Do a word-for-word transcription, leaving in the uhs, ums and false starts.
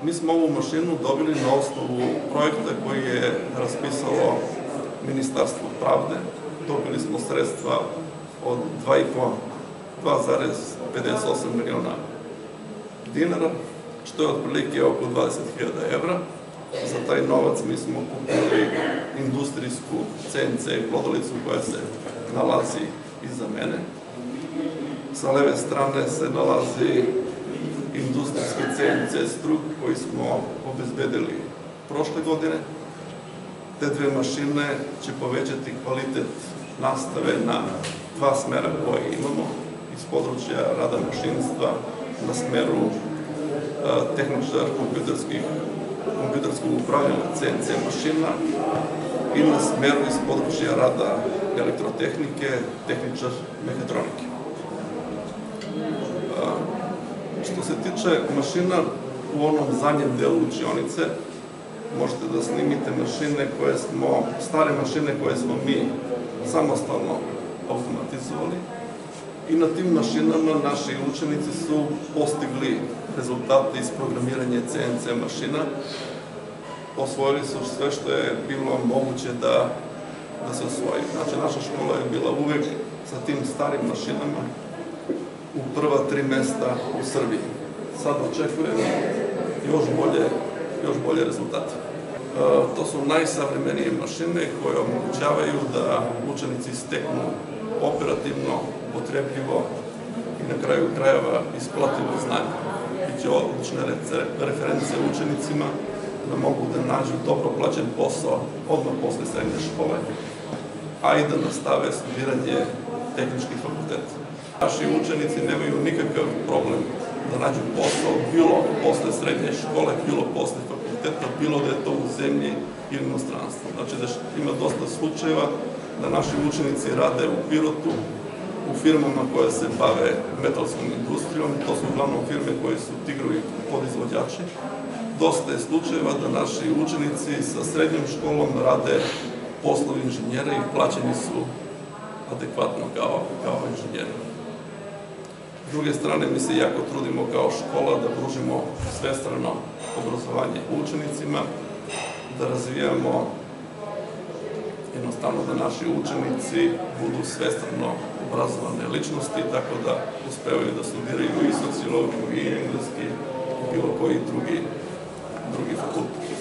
Mi smo ovu mašinu dobili na osnovu projekta koji je raspisalo Ministarstvo pravde. Dobili smo sredstva od dva zarez pedeset osam miliona dinara, što je otprilike oko dvadeset hiljada evra. Za taj novac mi smo kupili industrijsku C N C glodalicu koja se nalazi iza mene. Sa leve strane se nalazi industrijski C N C struk koji smo obezbedili prošle godine. Te dve mašine će povećati kvalitet nastave na dva smera koje imamo, iz područja rada mašinstva na smeru tehničar kompjuterskog upravljanja C N C mašina i na smeru iz područja rada elektrotehnike, tehničar mehatronike. Što se tiče mašina, u onom zadnjem delu učionice možete da snimite mašine koje smo, stare mašine koje smo mi samostalno automatizovali i na tim mašinama naši učenici su postigli rezultate iz programiranja C N C mašina. Osvojili su sve što je bilo moguće da se osvoji. Znači, naša škola je bila uvek sa tim starim mašinama u prva tri mesta u Srbiji. Sad očekujemo još bolje rezultate. To su najsavremenije mašine koje omogućavaju da učenici steknu operativno, upotrebljivo i na kraju krajeva isplativo znanje. Biće odlične reference učenicima da mogu da nađu dobro plaćen posao odmah posle srednje škole, a i da nastave studiranje tehničkih fakulteta. Naši učenici nemaju nikakav problem da nađu posao bilo posle srednje škole, bilo posle fakulteta, bilo da je to u zemlji ili inostranstvu. Znači da ima dosta slučajeva da naši učenici rade u Pirotu, u firmama koje se bave metalskom industrijom, to su uglavnom firme koje su tigrovi podizvođači. Dosta je slučajeva da naši učenici sa srednjom školom rade poslovi inženjera i plaćeni su adekvatno kao inženjeri. S druge strane, mi se jako trudimo kao škola da pružimo svestrano obrazovanje učenicima, da razvijamo jednostavno da naši učenici budu svestrano obrazovane ličnosti, tako da uspevaju da studiraju i sociologiju, i engleski, i bilo koji drugi fakultet.